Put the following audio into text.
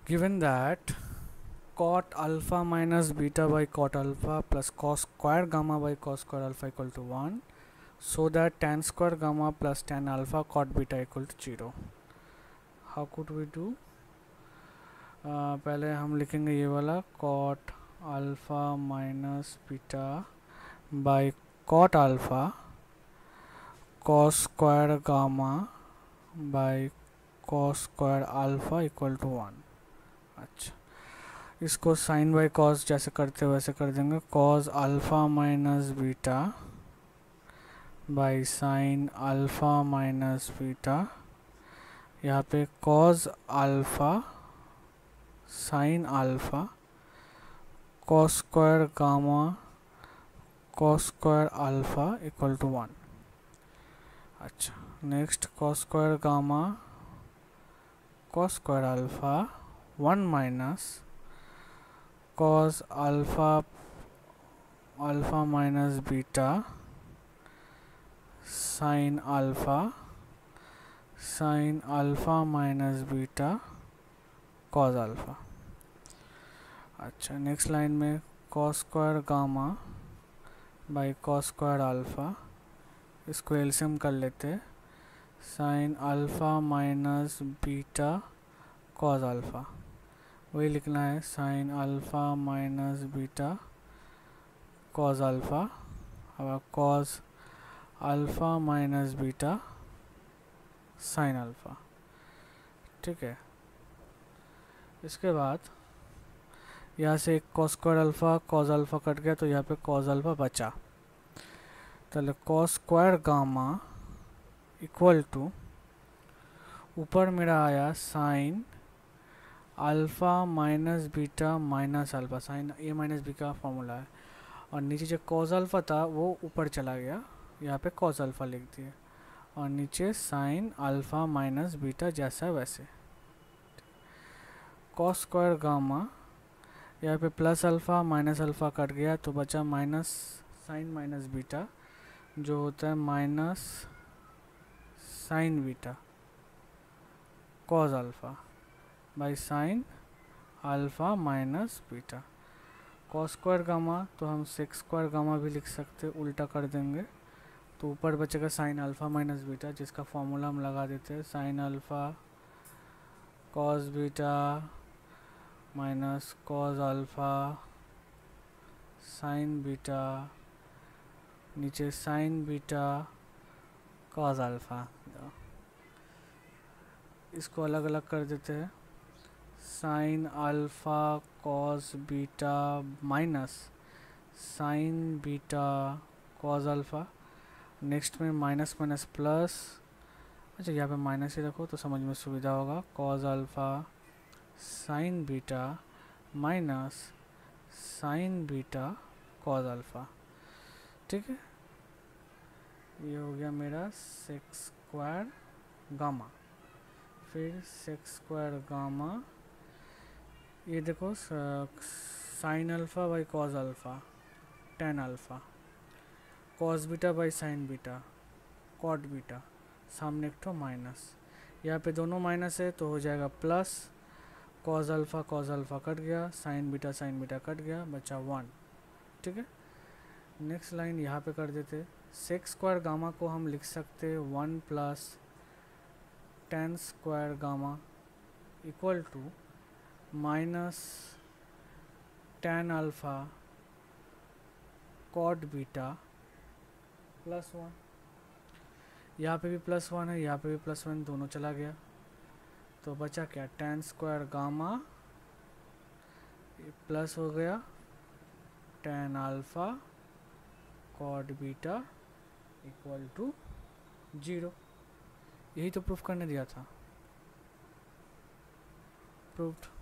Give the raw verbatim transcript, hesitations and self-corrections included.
given that cot alpha minus beta by cot alpha plus cos square gamma by cos square alpha equal to one, so that tan square gamma plus tan alpha cot beta equal to zero. How could we do? uh, पहले हम लिखेंगे ये वाला cot alpha minus beta by cot alpha cos square gamma by cos square alpha equal to one. अच्छा, इसको sign by cos जैसे करते वैसे कर देंगे. Cos alpha minus beta by sine alpha minus beta. यहाँ पे cos alpha sine alpha cos square gamma cos square alpha equal to one. अच्छा, next cos square gamma cos square alpha one minus cos alpha alpha minus beta sin alpha sin alpha minus beta cos alpha. अच्छा, next line में cos square gamma by cos square alpha, इसको LCM कर लेते. sin alpha minus beta cos alpha, वही लिखना है sine alpha minus beta cos alpha. अब cos alpha minus beta sine alpha. ठीक है, इसके बाद यहाँ से एक cos square alpha cos alpha cut गया तो यहाँ पे कॉस अल्फ़ा बचा. तो cos square gamma equal to ऊपर मेरा आया sign alpha minus beta minus alpha. Sine A minus B का फॉर्मूला है, और नीचे जो कॉस अल्फ़ा था वो ऊपर चला गया, यहाँ पे कॉस अल्फ़ा लिख दिया, और नीचे साइन अल्फ़ा माइनस बीटा जैसा वैसे. कॉस स्क्वायर गामा, यहाँ पे plus alpha minus alpha cut गया तो बचा माइनस साइन माइनस बीटा, जो होता है minus sine beta cos alpha by sine alpha minus beta. Cos square gamma तो हम सेक स्क्वायर गामा भी लिख सकते, उल्टा कर देंगे तो ऊपर बचेगा साइन अल्फ़ा माइनस बीटा, जिसका फॉर्मूला हम लगा देते हैं sine alpha cos beta minus cos alpha sine beta, नीचे साइन बीटा कॉस अल्फ़ा. इसको अलग अलग कर देते हैं. Sine alpha cos beta minus sine beta cos alpha. Next में माइनस माइनस प्लस. अच्छा, यहाँ पे माइनस ही रखो तो समझ में सुविधा होगा. Cos alpha sine beta minus sine beta cos alpha. ठीक है, ये हो गया मेरा सेक स्क्वायर गामा. फिर सेक स्क्वायर गामा, ये देखो sine alpha by cos alpha tan alpha, cos beta by sine beta cot beta, सामने एक ठो माइनस. यहाँ पे दोनों माइनस है तो हो जाएगा plus. Cos alpha cos alpha cut गया, sine beta sine beta cut गया, बचा वन. ठीक है, नेक्स्ट लाइन यहाँ पे कर देते. सेक स्क्वायर गामा को हम लिख सकते one plus tan square gamma equal to minus tan alpha cot beta plus one. यहाँ पे भी प्लस वन है, यहाँ पे भी प्लस वन, दोनों चला गया तो बचा क्या टेन स्क्वायर गामा प्लस हो गया tan alpha cot beta equal to zero. यही तो प्रूफ करने दिया था. प्रूफ्ड.